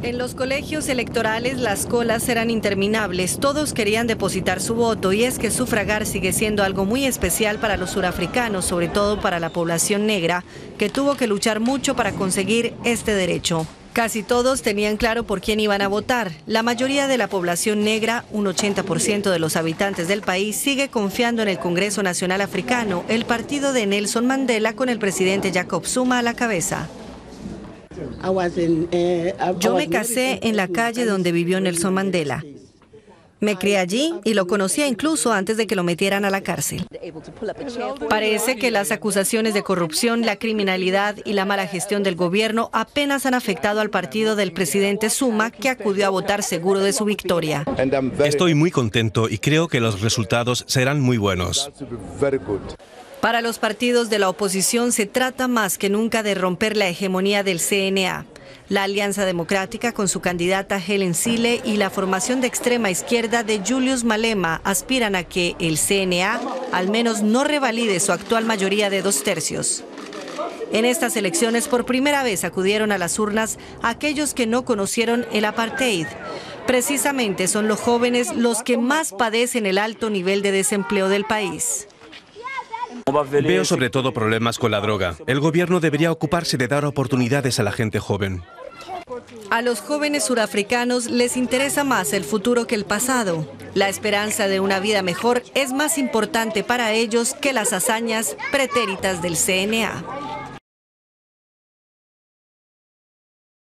En los colegios electorales las colas eran interminables, todos querían depositar su voto y es que sufragar sigue siendo algo muy especial para los surafricanos, sobre todo para la población negra, que tuvo que luchar mucho para conseguir este derecho. Casi todos tenían claro por quién iban a votar. La mayoría de la población negra, un 80% de los habitantes del país, sigue confiando en el Congreso Nacional Africano, el partido de Nelson Mandela con el presidente Jacob Zuma a la cabeza. Yo me casé en la calle donde vivió Nelson Mandela. Me crié allí y lo conocía incluso antes de que lo metieran a la cárcel. Parece que las acusaciones de corrupción, la criminalidad y la mala gestión del gobierno apenas han afectado al partido del presidente Zuma, que acudió a votar seguro de su victoria. Estoy muy contento y creo que los resultados serán muy buenos. Para los partidos de la oposición se trata más que nunca de romper la hegemonía del CNA. La Alianza Democrática, con su candidata Helen Zille, y la formación de extrema izquierda de Julius Malema aspiran a que el CNA al menos no revalide su actual mayoría de 2/3. En estas elecciones por primera vez acudieron a las urnas aquellos que no conocieron el apartheid. Precisamente son los jóvenes los que más padecen el alto nivel de desempleo del país. Veo sobre todo problemas con la droga. El gobierno debería ocuparse de dar oportunidades a la gente joven. A los jóvenes surafricanos les interesa más el futuro que el pasado. La esperanza de una vida mejor es más importante para ellos que las hazañas pretéritas del CNA.